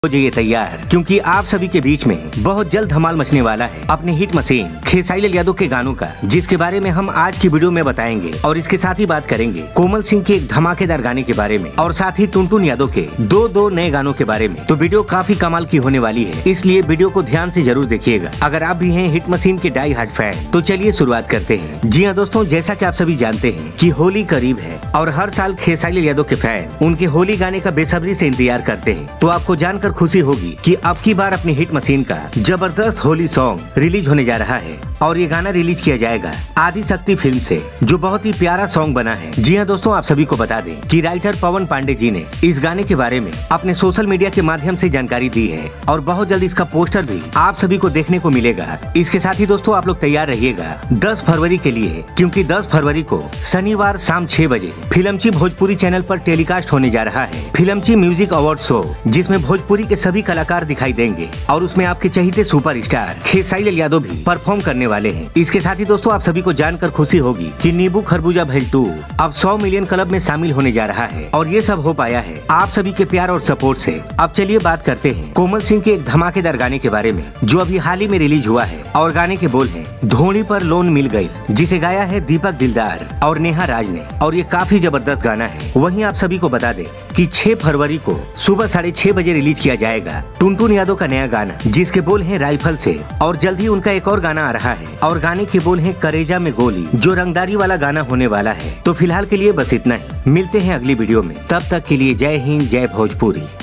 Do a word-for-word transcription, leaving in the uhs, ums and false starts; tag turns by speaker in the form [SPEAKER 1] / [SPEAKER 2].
[SPEAKER 1] हो जाइए तैयार, क्योंकि आप सभी के बीच में बहुत जल्द धमाल मचने वाला है अपने हिट मशीन खेसारी लाल यादव के गानों का, जिसके बारे में हम आज की वीडियो में बताएंगे। और इसके साथ ही बात करेंगे कोमल सिंह के एक धमाकेदार गाने के बारे में और साथ ही टुनटुन यादव के दो दो नए गानों के बारे में। तो वीडियो काफी कमाल की होने वाली है, इसलिए वीडियो को ध्यान से जरूर देखिएगा। अगर आप भी हैं हिट मशीन के डाई हार्ड फैन तो चलिए शुरुआत करते हैं। जी हाँ दोस्तों, जैसा की आप सभी जानते हैं कि होली करीब है और हर साल खेसारी लाल यादव के फैन उनके होली गाने का बेसब्री से इंतजार करते हैं। तो आपको जानकर खुशी होगी कि अब की बार अपनी हिट मशीन का जबरदस्त होली सॉन्ग रिलीज होने जा रहा है और ये गाना रिलीज किया जाएगा आदि शक्ति फिल्म से, जो बहुत ही प्यारा सॉन्ग बना है। जी हाँ दोस्तों, आप सभी को बता दें कि राइटर पवन पांडे जी ने इस गाने के बारे में अपने सोशल मीडिया के माध्यम से जानकारी दी है और बहुत जल्द इसका पोस्टर भी आप सभी को देखने को मिलेगा। इसके साथ ही दोस्तों आप लोग तैयार रहिएगा दस फरवरी के लिए, क्योंकि दस फरवरी को शनिवार शाम छह बजे फिल्मची भोजपुरी चैनल पर टेलीकास्ट होने जा रहा है फिल्मची म्यूजिक अवार्ड शो, जिसमें भोजपुरी के सभी कलाकार दिखाई देंगे और उसमें आपके चहेते सुपरस्टार खेसारी लाल यादव भी परफॉर्म करने वाले हैं। इसके साथ ही दोस्तों आप सभी को जानकर खुशी होगी कि नींबू खरबूजा भेल टू अब सौ मिलियन क्लब में शामिल होने जा रहा है और ये सब हो पाया है आप सभी के प्यार और सपोर्ट से। अब चलिए बात करते हैं कोमल सिंह के एक धमाकेदार गाने के बारे में, जो अभी हाल ही में रिलीज हुआ है और गाने के बोल हैं धोनी पर लोन मिल गई, जिसे गाया है दीपक दिलदार और नेहा राज ने, और ये काफी जबरदस्त गाना है। वहीं आप सभी को बता दें कि छह फरवरी को सुबह साढ़े छह बजे रिलीज किया जाएगा टुनटुन यादव का नया गाना, जिसके बोल हैं राइफल से, और जल्द ही उनका एक और गाना आ रहा है और गाने के बोल हैं करेजा में गोली, जो रंगदारी वाला गाना होने वाला है। तो फिलहाल के लिए बस इतना ही, मिलते हैं अगली वीडियो में, तब तक के लिए जय हिंद जय भोजपुरी।